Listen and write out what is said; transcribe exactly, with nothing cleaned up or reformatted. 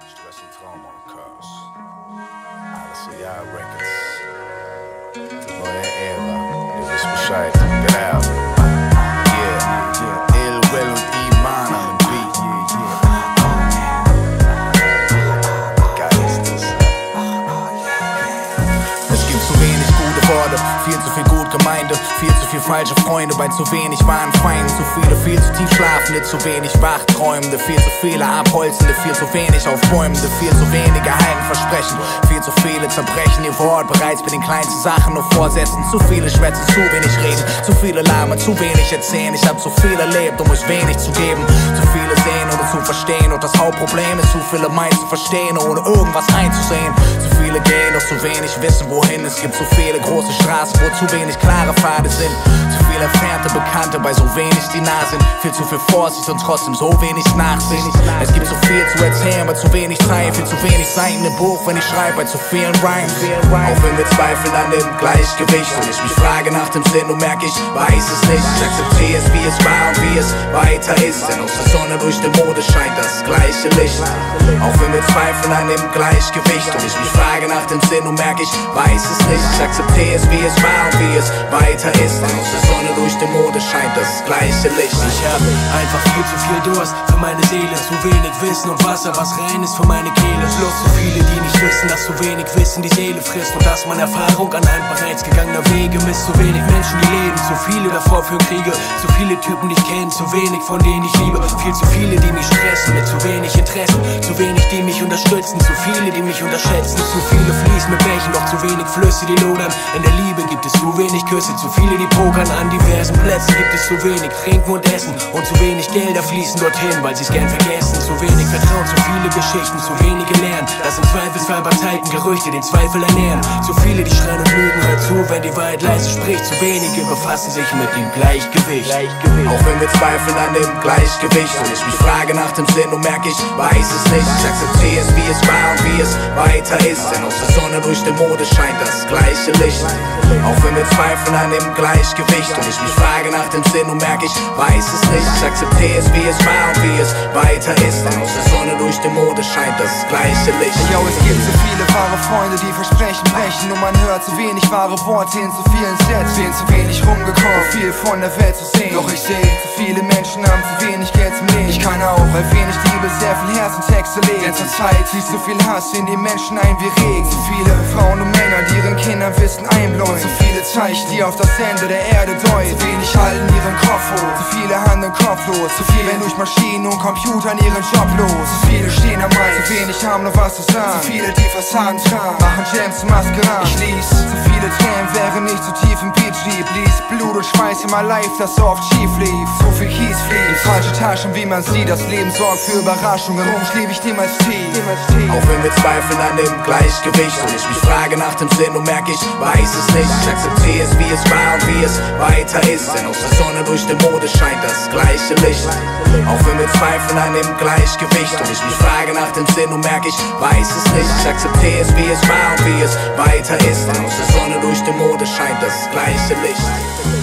Stress und Trauma, Chaos. Alles so ja, Records. Die neue Ära. Ihr wisst Bescheid. Get out. Yeah, yeah. Ill Will und Iman an dem Beat. Geil ist das. Es gibt zu wenig gute Worte, viel zu viel Gutgemeinde, viel zu viel falsche Freunde bei zu wenig wahren Feinden. Zu viele, viel zu tief schlafende, zu wenig Wachträumende, viel zu viele Abholzende, viel zu wenig Aufbäumende, viel zu wenige halten Versprechen, viel zu viele zerbrechen ihr Wort bereits bei den kleinsten Sachen nur vorsetzen. Zu viele schwätzen, zu wenig reden, zu viele labern, zu wenig erzählen. Ich hab zu viel erlebt, um euch wenig zu geben. Zu viele sehen, ohne zu verstehen. Und das Hauptproblem ist, zu viele meinen zu verstehen, ohne irgendwas einzusehen. Zu viele gehen, doch zu wenig wissen, wohin. Es gibt zu viele große Straßen, wo zu wenig klare Pfade sind. Zu viele entfernte Bekannte, bei so wenig die nah sind. Viel zu viel Vorsicht und trotzdem so wenig Nachsicht. Es gibt zu viel zu erzählen, bei zu wenig Zeit. Viel zu wenig Seiten im Buch, wenn ich schreibe, bei zu vielen Rhymes. Auch wenn wir zweifeln an dem Gleichgewicht und ich mich frage nach dem Sinn und merke, ich weiß es nicht. Ich akzeptiere es, wie es war und wie es weiter ist. Denn aus der Sonne durch den Mond scheint das gleiche Licht. Auch wenn wir zweifeln an dem Gleichgewicht und ich mich frage nach dem Sinn und merke, ich weiß es nicht. Ich akzeptiere es, wie es war und wie es weiter ist. Denn aus der Sonne durch den Mond scheint das gleiche Licht. Ich hab einfach viel zu viel Durst für meine Seele, zu wenig Wissen und Wasser, was rein ist für meine Kehle. Schluss, zu viele, die nicht wissen, dass zu wenig Wissen die Seele frisst und dass man Erfahrung anhand bereits gegangener Wege misst. Zu wenig Menschen, die leben, zu viele davor für Kriege, zu viele Typen, die ich kenne, zu wenig von denen ich liebe. Viel zu viele, die mich stressen mit zu wenig Interessen, zu wenig, die mich unterstützen, zu viele, die mich unterschätzen. Zu viele fließen mit Bächen, doch zu wenig Flüsse, die lodern. In der Liebe gibt es zu wenig Küsse, zu viele, die pokern. An diversen Plätzen gibt es zu wenig Trinken und Essen und zu wenig Gelder fließen dorthin, weil sie es gern vergessen. Zu wenig Vertrauen, zu viele Geschichten, zu wenige lernen, dass im Zweifelsfall bei Zeiten Gerüchte den Zweifel ernähren. Zu viele, die schreien und lügen, hört zu, wenn die Wahrheit leise spricht. Zu wenige befassen sich mit dem Gleichgewicht. Gleichgewicht. Auch wenn wir zweifeln an dem Gleichgewicht und ich mich frage nach dem Sinn und merke, ich weiß es nicht. Ich akzeptiere es, wie es war und wie es weiter ist. Denn aus der Sonne durch den Mond scheint das gleiche Licht. Auch wenn wir zweifeln an dem Gleichgewicht und ich mich frage nach dem Sinn und merke, ich weiß es nicht. Ich akzeptiere es, wie es war und wie es weiter ist. Denn aus der Sonne durch den Mond scheint das gleiche Licht. Yo, es gibt so viele wahre Freunde, die Versprechen brechen und man hört zu wenig wahre Worte in zu vielen Sets. Sind zu wenig rumgekommen, viel von der Welt zu sehen. Doch ich sehe, zu viele Menschen haben zu wenig Geld zum Leben. Ich kann auch, weil wenig Liebe sehr viel Herz und Texte legen. Denn zur Zeit fließt so viel Hass in die Menschen ein wie Regen. Zu viele Frauen und Männer, die ihren Kindern Wissen einbläuen. Zu viele Zeichen, die auf das Ende der Erde deuten. Zu wenig halten ihren Kopf hoch, zu viele handeln kopflos. Zu viele werden durch Maschinen und Computern ihren Job los. Zu viele stehen am Main, zu wenig haben noch was zu sagen. Zu viele, die Fassaden tragen, machen Jams zu Maskeraden. Ich lies, zu viele Tränen wären nicht zu tief im Beat lieb. Lies Blut und Schweiß in mein Life, das so oft schief lief. So viel Kies fließt, in falsche Taschen, wie man sieht. Das Leben sorgt für Überraschungen, drum schlieb ich dem als tief. Auch wenn wir zweifeln an dem Gleichgewicht und ich mich frage nach dem Sinn und merke, ich weiß es nicht. Ich akzeptiere es, wie es war und wie es weiter ist. Denn aus der Sonne durch den Mond scheint das gleiche Licht. Auch wenn wir zweifeln an dem Gleichgewicht und ich mich frage nach dem Sinn und merke, ich weiß es nicht. Ich akzeptiere es, wie es war und wie es weiter ist. Denn aus der Sonne durch den Mond scheint das gleiche Licht.